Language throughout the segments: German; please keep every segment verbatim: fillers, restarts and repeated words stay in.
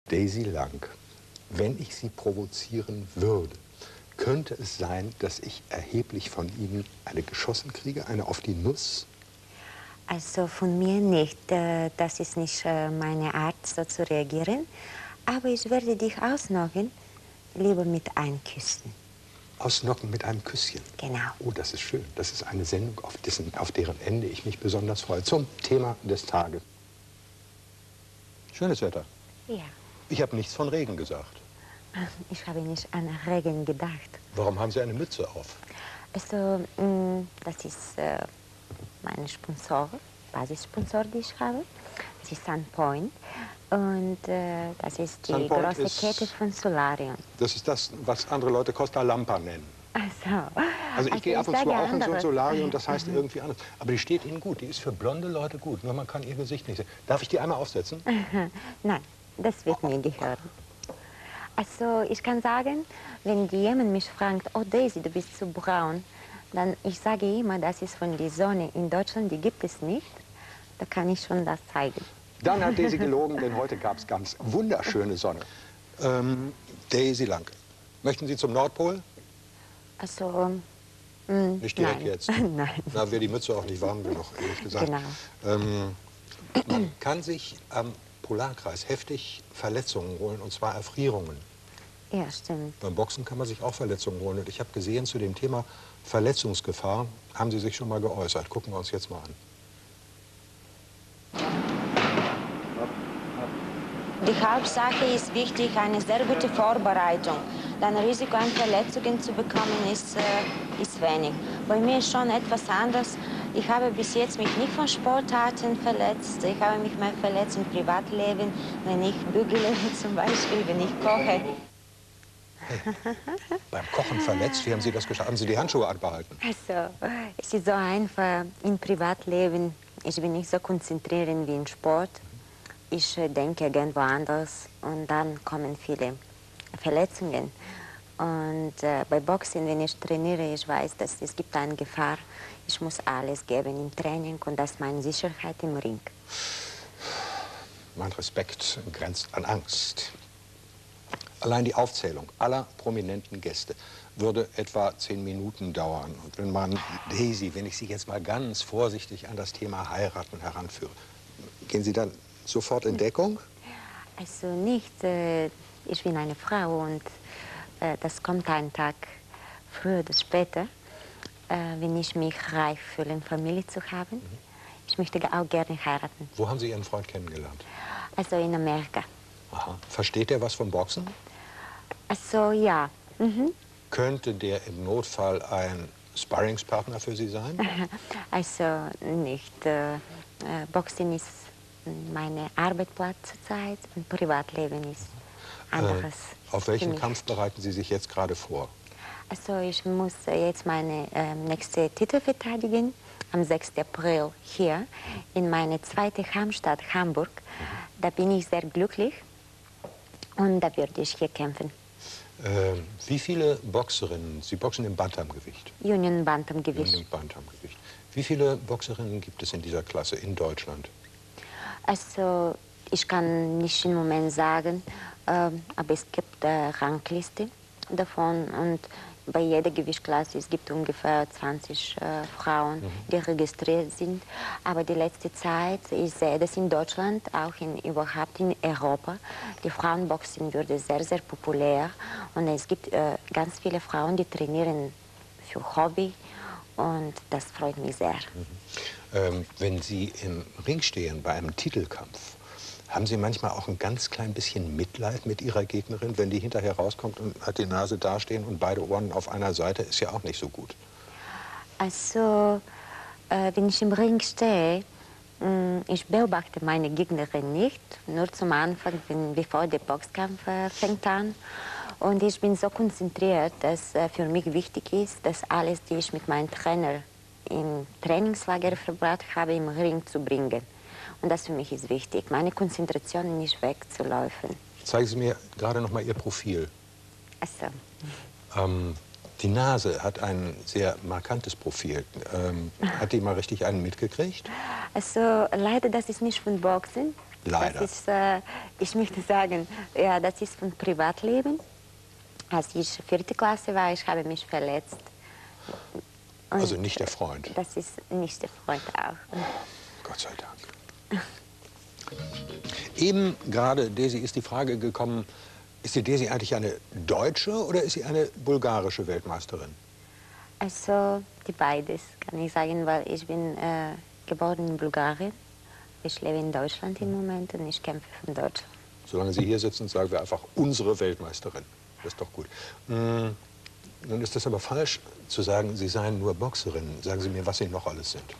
Daisy Lang, wenn ich Sie provozieren würde, könnte es sein, dass ich erheblich von Ihnen eine geschossen kriege, eine auf die Nuss? Also von mir nicht. Das ist nicht meine Art, so zu reagieren. Aber ich werde dich ausnocken, lieber mit einem Küssen. Ausnocken mit einem Küsschen? Genau. Oh, das ist schön. Das ist eine Sendung, auf, dessen, auf deren Ende ich mich besonders freue. Zum Thema des Tages. Schönes Wetter. Ja. Ich habe nichts von Regen gesagt. Ich habe nicht an Regen gedacht. Warum haben Sie eine Mütze auf? Also, das ist äh, mein Sponsor, Basissponsor, die ich habe. Das ist Sunpoint. Und äh, das ist die Sunpoint große ist, Kette von Solarium. Das ist das, was andere Leute Costa Lampa nennen. Ach so. Also ich also gehe ab und zu auch in so ein anderes. Solarium, das heißt irgendwie anders. Aber die steht Ihnen gut, die ist für blonde Leute gut, nur man kann ihr Gesicht nicht sehen. Darf ich die einmal aufsetzen? Nein, das wird mir gehören. Also ich kann sagen, wenn jemand mich fragt, oh Daisy, du bist zu braun, dann ich sage immer, das ist von der Sonne. In Deutschland, die gibt es nicht. Da kann ich schon das zeigen. Dann hat Daisy gelogen, denn heute gab es ganz wunderschöne Sonne. Ähm, Daisy Lang, möchten Sie zum Nordpol? Also, mh, Nicht direkt nein. jetzt. Nein. Da wäre die Mütze auch nicht warm genug, ehrlich gesagt. Genau. Ähm, man kann sich am Polarkreis heftig Verletzungen holen, und zwar Erfrierungen. Ja, stimmt. Beim Boxen kann man sich auch Verletzungen holen. Und ich habe gesehen, zu dem Thema Verletzungsgefahr haben Sie sich schon mal geäußert. Gucken wir uns jetzt mal an. Die Hauptsache ist wichtig, eine sehr gute Vorbereitung. Dein Risiko an Verletzungen zu bekommen ist, äh, ist wenig. Bei mir ist schon etwas anders. Ich habe bis jetzt mich nicht von Sportarten verletzt. Ich habe mich mal verletzt im Privatleben, wenn ich bügele zum Beispiel, wenn ich koche. Hey, beim Kochen verletzt? Wie haben Sie das geschafft? Haben Sie die Handschuhe anbehalten? Also, es ist so einfach im Privatleben. Ich bin nicht so konzentriert wie im Sport. Ich äh, denke irgendwo anders und dann kommen viele Verletzungen. Und äh, bei Boxen, wenn ich trainiere, ich weiß, dass es gibt eine Gefahr. Ich muss alles geben im Training und das ist meine Sicherheit im Ring. Mein Respekt grenzt an Angst. Allein die Aufzählung aller prominenten Gäste würde etwa zehn Minuten dauern. Und wenn man, Daisy, wenn ich Sie jetzt mal ganz vorsichtig an das Thema Heiraten heranführe, gehen Sie dann sofort in Deckung? Also nicht, äh, ich bin eine Frau und äh, das kommt einen Tag früher oder später, äh, wenn ich mich reif fühle, eine Familie zu haben. Mhm. Ich möchte auch gerne heiraten. Wo haben Sie Ihren Freund kennengelernt? Also in Amerika. Aha. Versteht er was vom Boxen? Also ja. Mhm. Könnte der im Notfall ein Sparringspartner für Sie sein? Also nicht. Äh, Boxen ist mein Arbeitsplatz zurzeit und Privatleben ist anderes. Äh, auf welchen Kampf bereiten Sie sich jetzt gerade vor? Also ich muss jetzt meine äh, nächste Titel verteidigen am sechsten April hier in meine zweite Heimstadt Hamburg. Da bin ich sehr glücklich und da werde ich hier kämpfen. Äh, wie viele Boxerinnen, Sie boxen im Bantamgewicht? Union Bantamgewicht. Union Bantamgewicht. Wie viele Boxerinnen gibt es in dieser Klasse in Deutschland? Also ich kann nicht im Moment sagen, äh, aber es gibt eine Rangliste davon und bei jeder Gewichtsklasse es gibt ungefähr zwanzig äh, Frauen, mhm. die registriert sind. Aber die letzte Zeit, ich sehe das in Deutschland, auch in, überhaupt in Europa, die Frauenboxen wurde sehr, sehr populär. Und es gibt äh, ganz viele Frauen, die trainieren für Hobby und das freut mich sehr. Mhm. Ähm, wenn Sie im Ring stehen bei einem Titelkampf, haben Sie manchmal auch ein ganz klein bisschen Mitleid mit Ihrer Gegnerin, wenn die hinterher rauskommt und hat die Nase dastehen und beide Ohren auf einer Seite, ist ja auch nicht so gut. Also, äh, wenn ich im Ring stehe, mh, ich beobachte meine Gegnerin nicht, nur zum Anfang, wenn, bevor der Boxkampf äh, fängt an. Und ich bin so konzentriert, dass äh, für mich wichtig ist, dass alles, die ich mit meinem Trainer im Trainingslager verbracht habe, im Ring zu bringen. Und das für mich ist wichtig, meine Konzentration nicht wegzulaufen. Zeigen Sie mir gerade noch mal Ihr Profil. Also. Ähm, die Nase hat ein sehr markantes Profil. Ähm, hat die mal richtig einen mitgekriegt? Also leider, das ist nicht von Boxen. Leider. Das ist, äh, ich möchte sagen, ja, das ist von Privatleben. Als ich vierte Klasse war, ich habe mich verletzt. Und Also nicht der Freund. Das ist nicht der Freund auch. Und Gott sei Dank. Eben gerade, Daisy, ist die Frage gekommen, ist die Daisy eigentlich eine deutsche oder ist sie eine bulgarische Weltmeisterin? Also die beides, kann ich sagen, weil ich bin äh, geboren in Bulgarien. Ich lebe in Deutschland im Moment und ich kämpfe für Deutschland. Solange Sie hier sitzen, sagen wir einfach unsere Weltmeisterin. Das ist doch gut. Hm, nun ist das aber falsch zu sagen, Sie seien nur Boxerin. Sagen Sie mir, was Sie noch alles sind.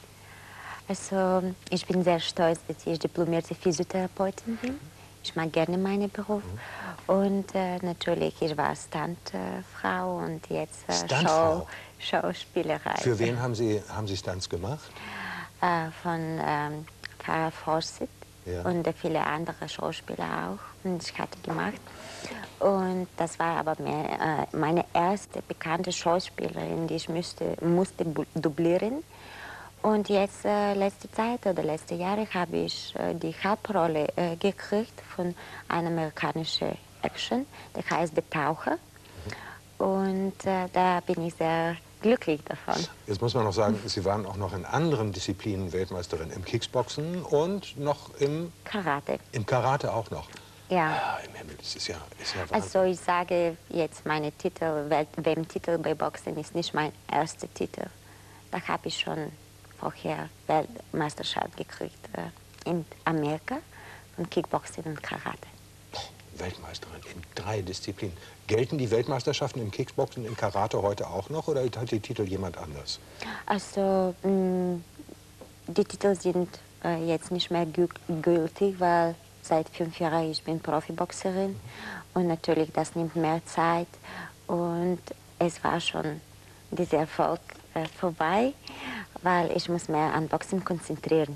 Also ich bin sehr stolz, dass ich diplomierte Physiotherapeutin bin. Ich mag gerne meinen Beruf. Mhm. Und äh, natürlich, ich war Stuntfrau und jetzt äh, Show, Schauspielerei. Für wen haben Sie, haben Sie Stunts gemacht? Äh, von ähm, Farah Fawcett ja. und äh, viele andere Schauspieler auch. Und ich hatte gemacht. Und das war aber mehr, äh, meine erste bekannte Schauspielerin, die ich müsste, musste dublieren. Und jetzt, äh, letzte Zeit oder letzte Jahre, habe ich äh, die Hauptrolle äh, gekriegt von einer amerikanischen Action, der heißt Der Taucher. Mhm. Und äh, da bin ich sehr glücklich davon. Jetzt muss man noch sagen, Sie waren auch noch in anderen Disziplinen Weltmeisterin, im Kickboxen und noch im Karate. Im Karate auch noch. Ja. Ja, im Himmel, das ist ja, ist ja Wahnsinn. Also ich sage jetzt, meine Titel, W M-Titel bei Boxen ist nicht mein erster Titel. Da habe ich schon vorher Weltmeisterschaft gekriegt äh, in Amerika von Kickboxen und Karate. Weltmeisterin in drei Disziplinen. Gelten die Weltmeisterschaften im Kickboxen, im Karate heute auch noch oder hat die Titel jemand anders? Also mh, die Titel sind äh, jetzt nicht mehr gü gültig, weil seit fünf Jahren ich bin Profiboxerin. Mhm. Und natürlich, das nimmt mehr Zeit. Und es war schon dieser Erfolg äh, vorbei, weil ich muss mehr an Boxen konzentrieren.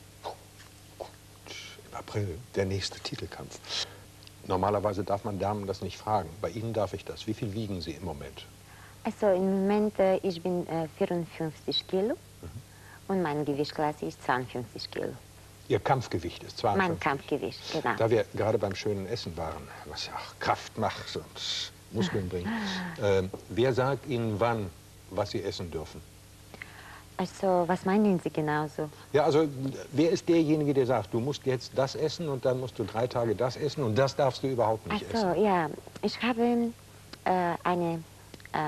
Gut, im April der nächste Titelkampf. Normalerweise darf man Damen das nicht fragen. Bei Ihnen darf ich das. Wie viel wiegen Sie im Moment? Also im Moment, äh, ich bin äh, vierundfünfzig Kilo mhm. und meine Gewichtsklasse ist zweiundfünfzig Kilo. Ihr Kampfgewicht ist zweiundfünfzig? Mein Kampfgewicht, genau. Da wir gerade beim schönen Essen waren, was ja auch Kraft macht und Muskeln bringt, äh, wer sagt Ihnen wann, was Sie essen dürfen? Also, was meinen Sie genauso? Ja, also, wer ist derjenige, der sagt, du musst jetzt das essen und dann musst du drei Tage das essen und das darfst du überhaupt nicht Ach so, essen? Ja, ich habe äh, eine äh,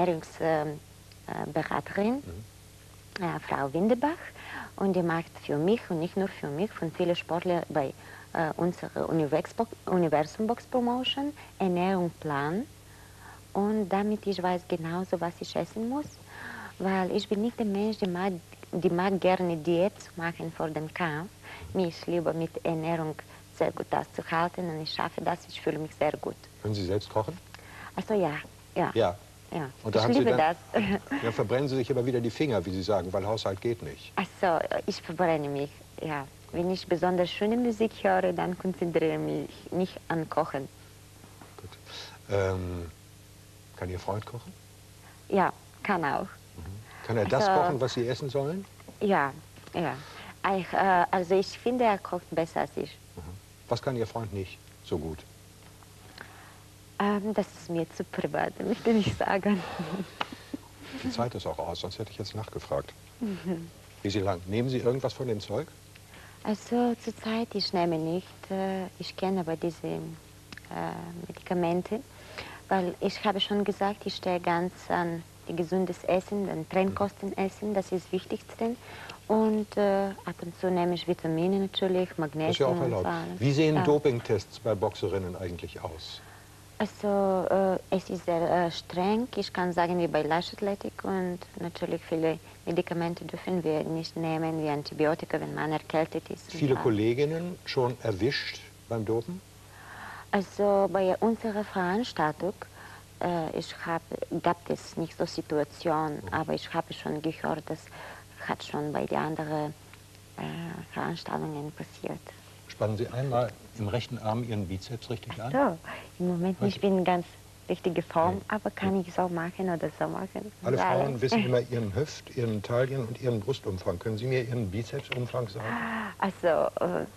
Ernährungsberaterin, äh, mhm. äh, Frau Windebach, und die macht für mich und nicht nur für mich, von vielen Sportlern bei äh, unserer Universum Box Promotion Ernährungsplan. Und damit ich weiß genauso, was ich essen muss. Weil ich bin nicht der Mensch, der mag, die mag gerne Diät zu machen vor dem Kampf. Mir ist lieber mit Ernährung sehr gut das zu halten und ich schaffe das, ich fühle mich sehr gut. Können Sie selbst kochen? Also ja, ja. Ja. ja. Und da ich haben liebe Sie dann, das. Dann verbrennen Sie sich aber wieder die Finger, wie Sie sagen, weil Haushalt geht nicht. Also ich verbrenne mich, ja. Wenn ich besonders schöne Musik höre, dann konzentriere ich mich nicht an Kochen. Gut. Ähm, kann Ihr Freund kochen? Ja, kann auch. Kann er das also, kochen, was Sie essen sollen? Ja, ja. Ich, äh, also ich finde, er kocht besser als ich. Was kann Ihr Freund nicht so gut? Ähm, das ist mir zu privat, möchte ich nicht sagen. Die Zeit ist auch aus, sonst hätte ich jetzt nachgefragt. Mhm. Wie Sie lang? Nehmen Sie irgendwas von dem Zeug? Also zurzeit, ich nehme nicht. Äh, ich kenne aber diese äh, Medikamente, weil ich habe schon gesagt, ich stehe ganz an die gesundes Essen, dann Trennkostenessen, das ist das Wichtigste. Und äh, ab und zu nehme ich Vitamine natürlich, Magnesium. Das ist ja auch erlaubt. Und so. Wie sehen ja. Dopingtests bei Boxerinnen eigentlich aus? Also äh, es ist sehr äh, streng, ich kann sagen wie bei Leichtathletik, und natürlich viele Medikamente dürfen wir nicht nehmen, wie Antibiotika, wenn man erkältet ist. Viele Kolleginnen schon erwischt beim Dopen? Also bei unserer Veranstaltung äh, ich hab, gab es nicht so Situationen, mhm. aber ich habe schon gehört, das hat schon bei den anderen äh, Veranstaltungen passiert. Spannen Sie einmal im rechten Arm Ihren Bizeps richtig an? So, im Moment nicht, ich bin in ganz richtige Form, okay. aber kann ich so machen oder so machen. Alle Frauen alles. wissen immer Ihren Hüft-, Ihren Taillen- und Ihren Brustumfang. Können Sie mir Ihren Bizepsumfang sagen? Also, äh,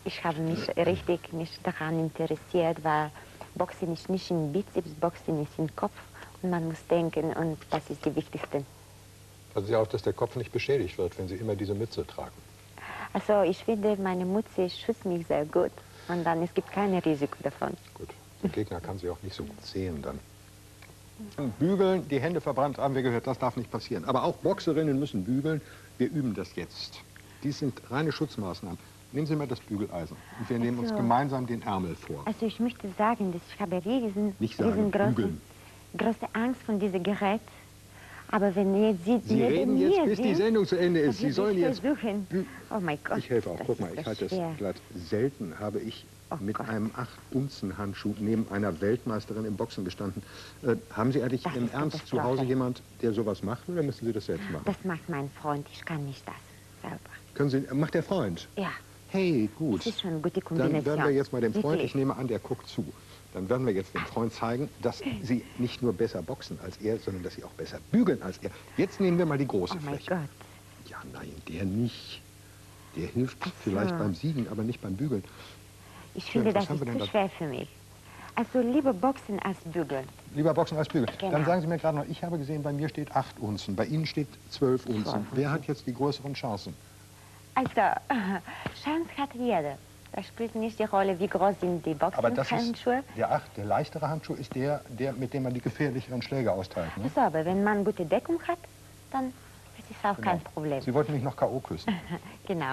ich habe mich richtig nicht daran interessiert, weil Boxen ist nicht im Bizeps, Boxen ist im Kopf und man muss denken und das ist die wichtigste. Passen Sie auf, dass der Kopf nicht beschädigt wird, wenn Sie immer diese Mütze tragen. Also ich finde, meine Mütze schützt mich sehr gut und dann es gibt kein Risiko davon. Gut, der Gegner kann Sie auch nicht so gut sehen dann. Bügeln, die Hände verbrannt, haben wir gehört, das darf nicht passieren. Aber auch Boxerinnen müssen bügeln. Wir üben das jetzt. Dies sind reine Schutzmaßnahmen. Nehmen Sie mal das Bügeleisen und wir nehmen uns Also- gemeinsam den Ärmel vor. Also ich möchte sagen, dass ich habe riesen, Nicht sagen, riesengroße bügeln. große Angst von diesem Gerät. Aber wenn ihr Sie, Sie neben reden mir jetzt, bis die sind, Sendung zu Ende dann ist. Sie will sollen ich jetzt... versuchen. bü- Oh mein Gott. Ich helfe auch. das Guck mal, ist ich so halte schwer. das glatt. Selten habe ich Oh mit Gott. einem acht Unzen Handschuh neben einer Weltmeisterin im Boxen gestanden. Äh, haben Sie eigentlich Das im ist Ernst zu Katastrophe. Hause jemand, der sowas macht, oder müssen Sie das selbst machen? Das macht mein Freund, ich kann nicht das selber. Können Sie, macht der Freund? Ja, Hey, gut. das ist schon eine gute Dann Kombination. werden wir jetzt mal dem Freund, Wirklich. ich nehme an, der guckt zu. Dann werden wir jetzt dem Freund zeigen, dass Sie nicht nur besser boxen als er, sondern dass Sie auch besser bügeln als er. Jetzt nehmen wir mal die große Oh mein Fläche. Gott. Ja, nein, der nicht. Der hilft Ach so. vielleicht beim Siegen, aber nicht beim Bügeln. Ich Schön, finde, was das haben ist wir denn zu da? schwer für mich. Also lieber Boxen als Bügeln. Lieber Boxen als Bügeln. Genau. Dann sagen Sie mir gerade noch, ich habe gesehen, bei mir steht acht Unzen, bei Ihnen steht zwölf Unzen. zwölf Wer Unzen. hat jetzt die größeren Chancen? Also, Chance hat jeder. Das spielt nicht die Rolle, wie groß sind die Aber das ist, Boxenhandschuhe. der, acht, der leichtere Handschuh ist der, der, mit dem man die gefährlicheren Schläge austeilt. Ne? Also, aber wenn man gute Deckung hat, dann ist es auch Genau. kein Problem. Sie wollten mich noch K O küssen. Genau.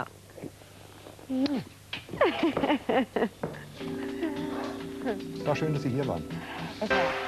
Es war schön, dass Sie hier waren. Also,